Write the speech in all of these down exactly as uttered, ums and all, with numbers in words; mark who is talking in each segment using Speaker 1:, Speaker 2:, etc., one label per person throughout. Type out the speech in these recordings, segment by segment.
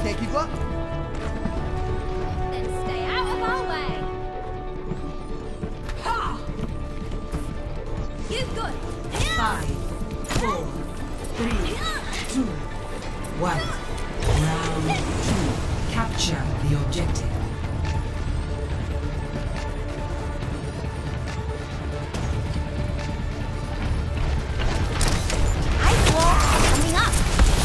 Speaker 1: Can't keep up?
Speaker 2: Then stay out of our way. Ha! You good?
Speaker 3: Five, four, three, two, one. Round two. Capture the objective.
Speaker 2: Ice wall coming up.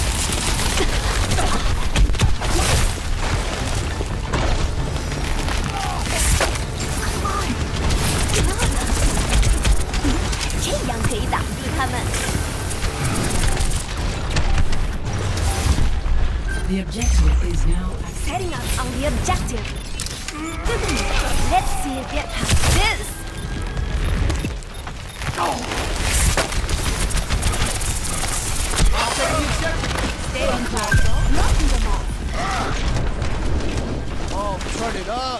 Speaker 2: 这样可以挡住他们。
Speaker 3: The objective is now
Speaker 2: Setting us on the objective. Let's see it get past this. Stay on track. Knocking them off.
Speaker 1: Oh, turn it up.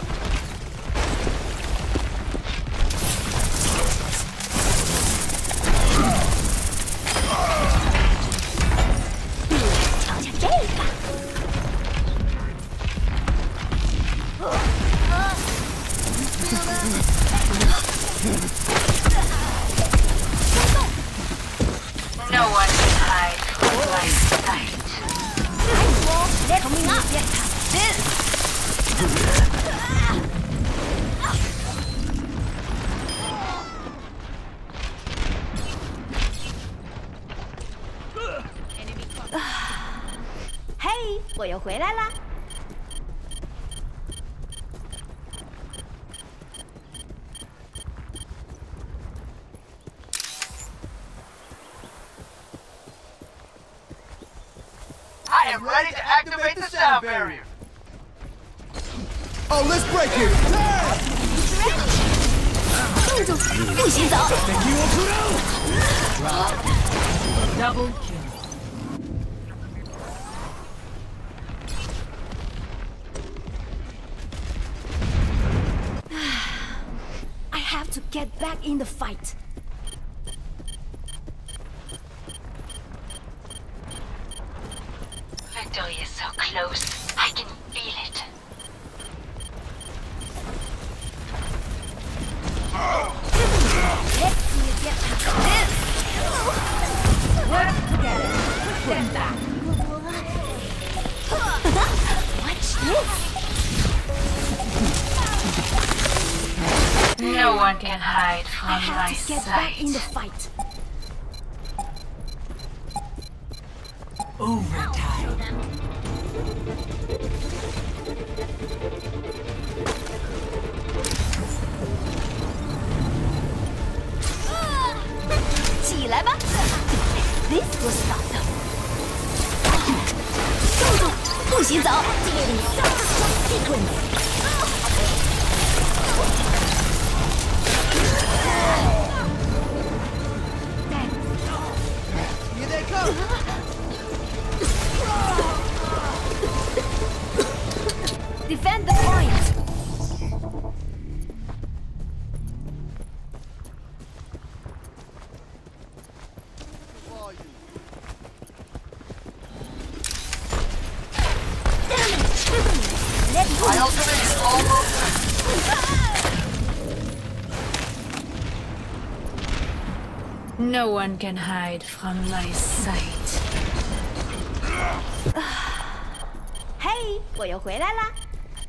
Speaker 4: No one can hide from my sight.
Speaker 2: Let's coming up. Get past this. Hey， 我又回来啦。
Speaker 1: I am ready to activate the sound barrier. Oh, let's break it.
Speaker 2: 动作不许走。
Speaker 3: double kill.
Speaker 2: I have to get back in the fight.
Speaker 4: Victory is so close. I can feel it.
Speaker 2: Let's see it get past this.
Speaker 3: Work together. Put them back.
Speaker 2: Watch this.
Speaker 4: No one can hide from
Speaker 2: I
Speaker 4: my
Speaker 2: have to get
Speaker 4: sight.
Speaker 2: back in the fight.
Speaker 3: Overtime.
Speaker 2: This will stop them. 动作不许走。
Speaker 1: Here they come.
Speaker 2: Defend the point.
Speaker 1: My ultimate is almost
Speaker 4: No one can hide from my sight.
Speaker 2: 嘿，我又回来啦！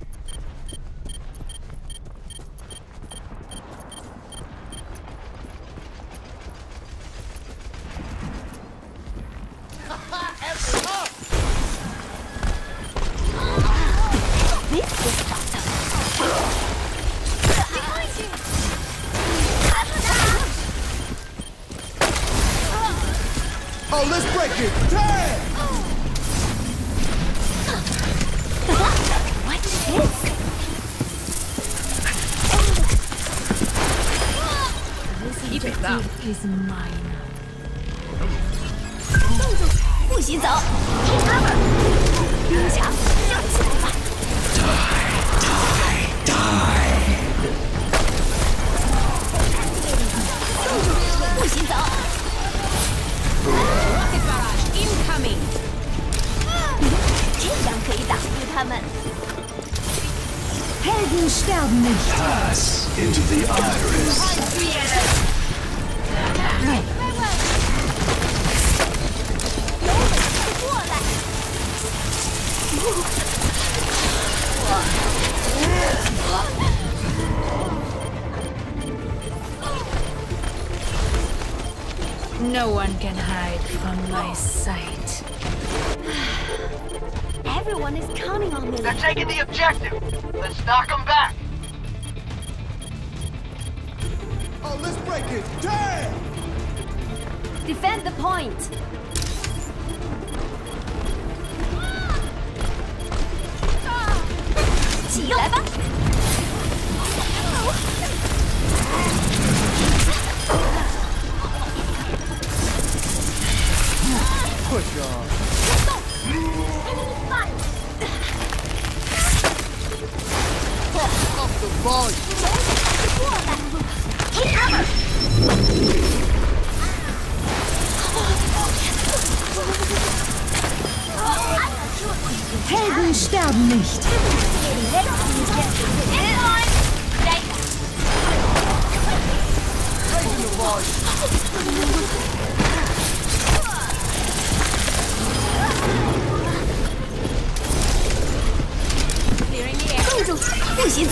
Speaker 1: Oh, let's break it! Damn!
Speaker 2: What is this?
Speaker 4: Keep it down. Is mine.
Speaker 2: 动作不许走 ，Take cover， 冰墙亮起来吧
Speaker 5: Die, die.
Speaker 2: 动作不许走 ，Rocket barrage incoming， 这样可以挡他们。
Speaker 3: Helden sterben nicht.
Speaker 5: Pass into the iris.
Speaker 2: 有本事就过来！
Speaker 4: No one can hide from my sight.
Speaker 2: Everyone is counting on me.
Speaker 1: They're taking the objective. Let's knock them back.
Speaker 6: Oh, let's break it! Damn!
Speaker 2: Defend the point. 起来吧！
Speaker 6: Push on. Pump up the volume.
Speaker 3: Helden sterben nicht.
Speaker 6: Raising the volume.
Speaker 2: 冻住，不许走！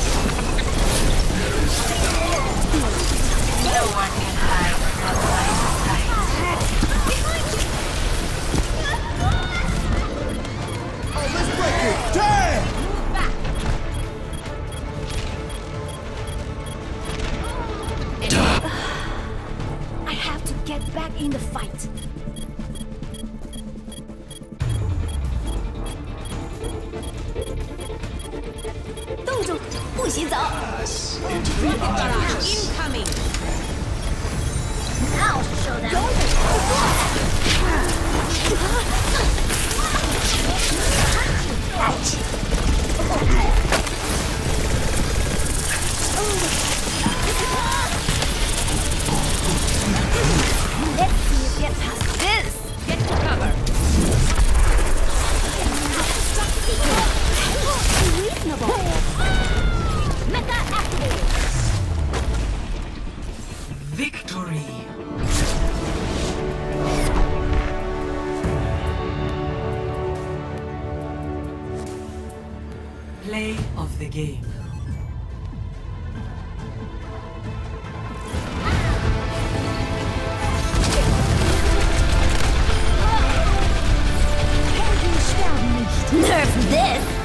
Speaker 4: No one can hide from my sight.
Speaker 6: Oh, let's break it! Damn!
Speaker 2: I have to get back in the fight. 冻住，不许走！
Speaker 5: Pass into the iris.
Speaker 3: Incoming.
Speaker 2: Now show them. 有本事就过来！ Let's see you get past this.
Speaker 3: Get to cover.
Speaker 2: Reasonable. Mecha activated.
Speaker 3: Victory. Play of the game.
Speaker 2: Nerf this.